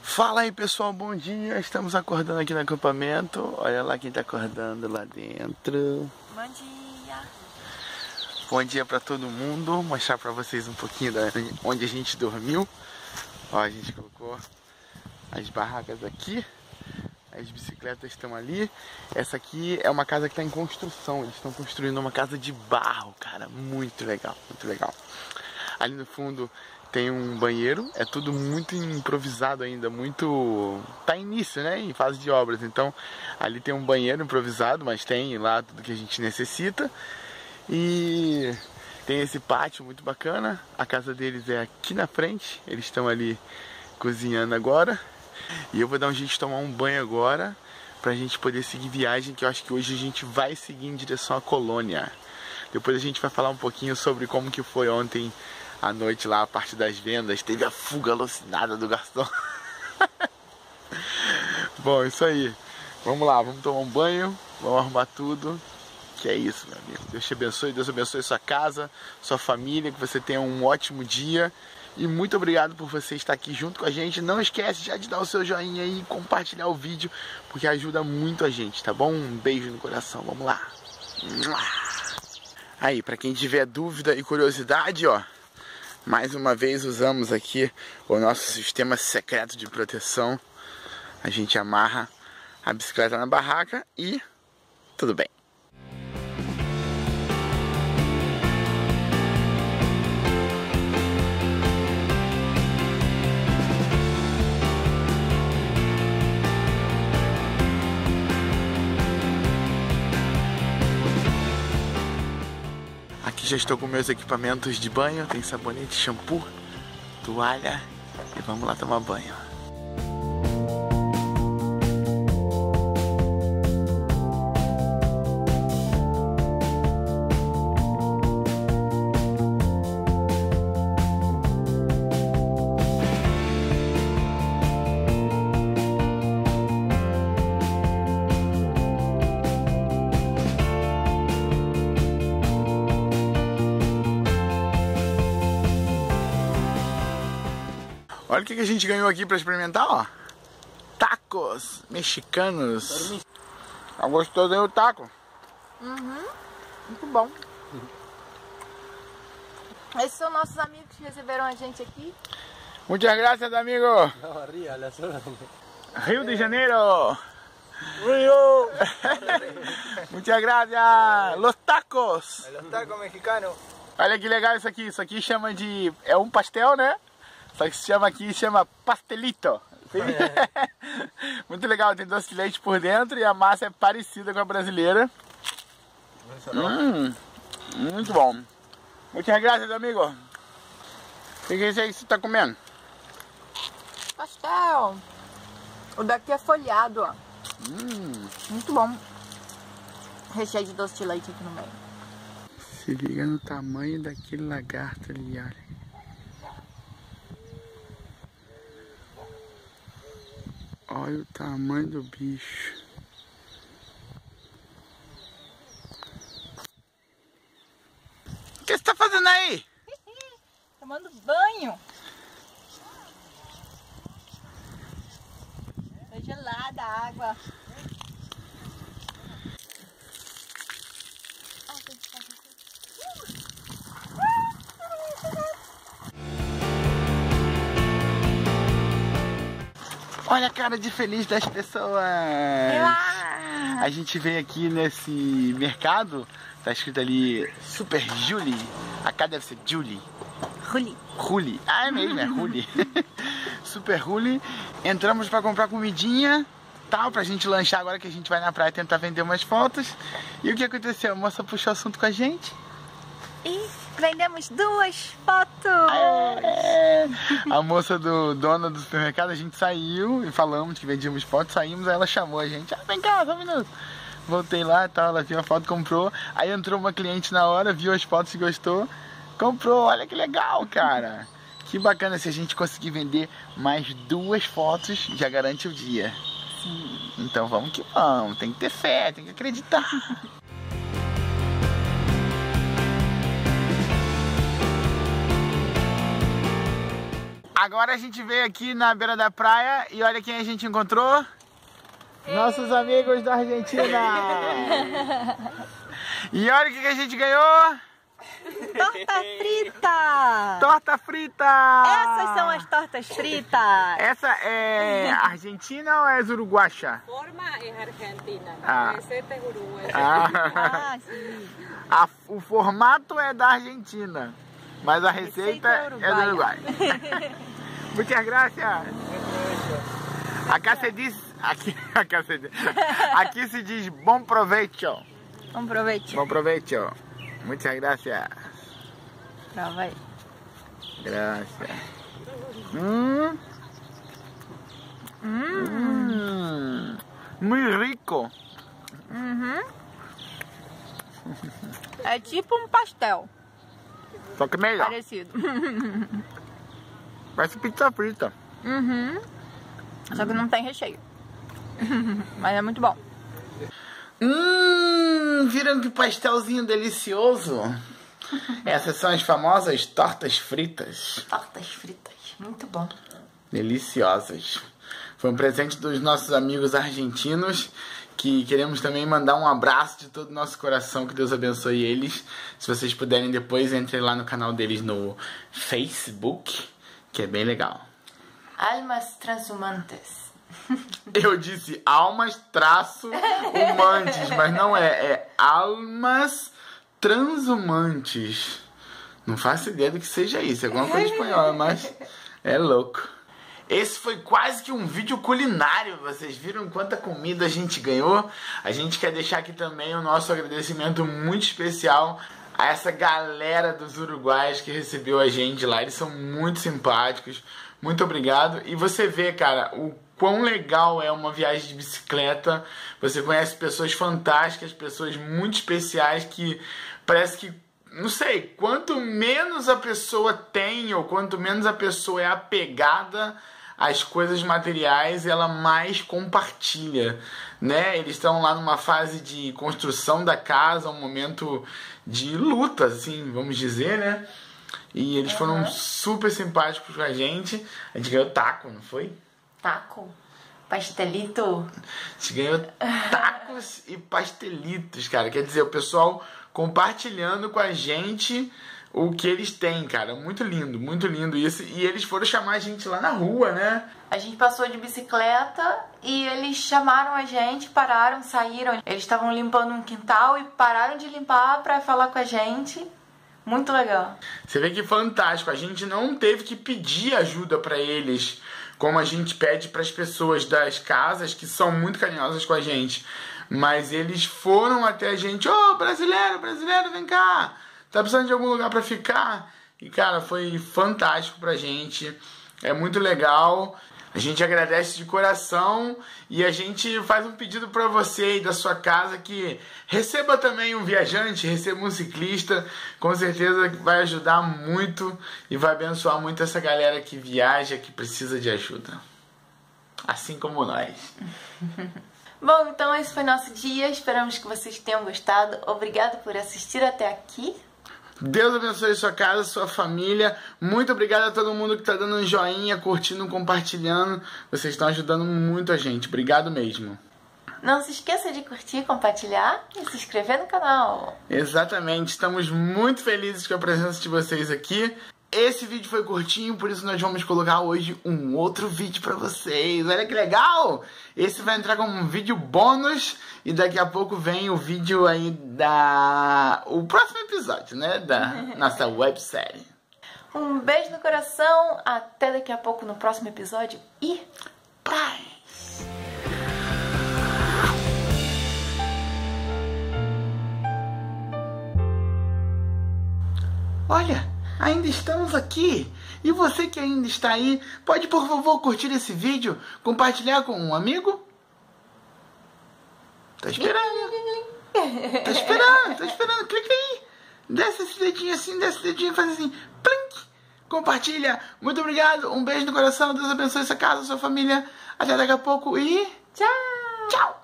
Fala aí pessoal, bom dia, estamos acordando aqui no acampamento. Olha lá quem tá acordando lá dentro. Bom dia. Bom dia pra todo mundo, vou mostrar pra vocês um pouquinho da onde a gente dormiu. Ó, a gente colocou as barracas aqui, as bicicletas estão ali. Essa aqui é uma casa que está em construção, eles estão construindo uma casa de barro, cara, muito legal, muito legal. Ali no fundo tem um banheiro, é tudo muito improvisado ainda, muito... tá início, né, em fase de obras. Então ali tem um banheiro improvisado, mas tem lá tudo que a gente necessita. E tem esse pátio muito bacana. A casa deles é aqui na frente, eles estão ali cozinhando agora. E eu vou dar um jeito de tomar um banho agora, pra gente poder seguir viagem, que eu acho que hoje a gente vai seguir em direção à colônia. Depois a gente vai falar um pouquinho sobre como que foi ontem à noite lá, a parte das vendas. Teve a fuga alucinada do garçom. Bom, isso aí. Vamos lá, vamos tomar um banho, vamos arrumar tudo. Que é isso, meu amigo. Deus te abençoe, Deus abençoe sua casa, sua família, que você tenha um ótimo dia. E muito obrigado por você estar aqui junto com a gente. Não esquece já de dar o seu joinha aí e compartilhar o vídeo, porque ajuda muito a gente, tá bom? Um beijo no coração, vamos lá. Aí, pra quem tiver dúvida e curiosidade, ó, mais uma vez usamos aqui o nosso sistema secreto de proteção. A gente amarra a bicicleta na barraca e tudo bem. Aqui já estou com meus equipamentos de banho, tem sabonete, shampoo, toalha e vamos lá tomar banho. Olha o que a gente ganhou aqui para experimentar, ó. Tacos mexicanos. Tá gostoso aí o taco? Muito bom. Esses são nossos amigos que receberam a gente aqui. Muchas gracias, amigo. Rio de Janeiro. Rio. Muchas gracias. Los tacos. Los tacos mexicanos. Olha que legal isso aqui. Isso aqui chama de... é um pastel, né? Só que se chama aqui, chama pastelito. Muito legal, tem doce de leite por dentro e a massa é parecida com a brasileira. Muito bom. Muitas graças, amigo. O que é isso aí que você está comendo? Pastel. O daqui é folhado, ó. Muito bom. Recheio de doce de leite aqui no meio. Se liga no tamanho daquele lagarto ali, olha. Olha o tamanho do bicho. O que você tá fazendo aí? Tomando banho. Tá gelada a água. Olha a cara de feliz das pessoas. A gente veio aqui nesse mercado. Tá escrito ali Super Julie. A cara deve ser Julie. Ruli. Ah, é mesmo, é Ruli. Super Ruli. Entramos pra comprar comidinha, tal, pra gente lanchar agora que a gente vai na praia tentar vender umas fotos. E o que aconteceu? A moça puxou assunto com a gente. E vendemos 2 fotos. A moça dona do supermercado, a gente saiu e falamos que vendíamos fotos, saímos, aí ela chamou a gente. Vem cá, só um minuto. Voltei lá e tal, ela viu a foto, comprou. Aí entrou uma cliente na hora, viu as fotos e gostou. Comprou, olha que legal, cara. Que bacana, se a gente conseguir vender mais 2 fotos, já garante o dia. Sim. Então vamos que vamos, tem que ter fé, tem que acreditar. Agora a gente veio aqui na beira da praia e olha quem a gente encontrou. Nossos amigos da Argentina. E olha o que a gente ganhou. Torta frita! Torta frita! Essas são as tortas fritas! Essa é argentina ou é uruguaia? Forma é argentina, Ah. a receita é uruguaia. Ah, sim. o formato é da Argentina, mas a receita é do Uruguai. Muitas gracias! Acá se diz... Aqui se diz bom provecho. Bom proveito. Bom provecho. Muchas gracias. Prova aí. Gracias. Muy rico. Uhum. É tipo um pastel. Só que melhor. Parecido. Parece pizza frita. Uhum. Só que não tem recheio. Mas é muito bom. Viram que pastelzinho delicioso? Essas são as famosas tortas fritas. Tortas fritas. Muito bom. Deliciosas. Foi um presente dos nossos amigos argentinos, que queremos também mandar um abraço de todo o nosso coração, que Deus abençoe eles. Se vocês puderem depois, entrem lá no canal deles no Facebook, que é bem legal. Almas transhumantes. Eu disse almas-humantes, mas não é almas transhumantes. Não faço ideia do que seja isso, é alguma coisa espanhola, mas é louco. Esse foi quase que um vídeo culinário, vocês viram quanta comida a gente ganhou? A gente quer deixar aqui também o nosso agradecimento muito especial a essa galera dos uruguaios que recebeu a gente lá, eles são muito simpáticos, muito obrigado. E você vê, cara, o quão legal é uma viagem de bicicleta, você conhece pessoas fantásticas, pessoas muito especiais que parece que, não sei, quanto menos a pessoa tem ou quanto menos a pessoa é apegada às coisas materiais, ela mais compartilha, né? Eles estão lá numa fase de construção da casa, um momento de luta, assim, vamos dizer, né? E eles foram super simpáticos com a gente ganhou taco, não foi? Taco? Pastelito? A gente ganhou tacos e pastelitos, cara. Quer dizer, o pessoal compartilhando com a gente o que eles têm, cara. Muito lindo isso. E eles foram chamar a gente lá na rua, né? A gente passou de bicicleta e eles chamaram a gente, pararam, saíram. Eles estavam limpando um quintal e pararam de limpar pra falar com a gente. Muito legal. Você vê que fantástico. A gente não teve que pedir ajuda pra eles, como a gente pede para as pessoas das casas que são muito carinhosas com a gente. Mas eles foram até a gente. Ô, brasileiro, vem cá. Tá precisando de algum lugar para ficar? E, cara, foi fantástico pra gente. É muito legal. A gente agradece de coração e a gente faz um pedido para você aí da sua casa que receba também um viajante, receba um ciclista. Com certeza vai ajudar muito e vai abençoar muito essa galera que viaja, que precisa de ajuda. Assim como nós. Bom, então esse foi nosso dia. Esperamos que vocês tenham gostado. Obrigado por assistir até aqui. Deus abençoe sua casa, sua família. Muito obrigado a todo mundo que tá dando um joinha, curtindo, compartilhando. Vocês estão ajudando muito a gente. Obrigado mesmo. Não se esqueça de curtir, compartilhar e se inscrever no canal. Exatamente. Estamos muito felizes com a presença de vocês aqui. Esse vídeo foi curtinho, por isso nós vamos colocar hoje um outro vídeo pra vocês. Olha que legal! Esse vai entrar como um vídeo bônus e daqui a pouco vem o vídeo aí o próximo episódio, né? Da nossa websérie. Um beijo no coração, até daqui a pouco no próximo episódio e paz! Olha! Ainda estamos aqui. E você que ainda está aí, pode por favor curtir esse vídeo, compartilhar com um amigo? Tá esperando. Tá esperando. Clica aí. Desce esse dedinho assim, desce esse dedinho e faz assim. Plink. Compartilha. Muito obrigado. Um beijo no coração. Deus abençoe essa casa, sua família. Até daqui a pouco e... tchau. Tchau.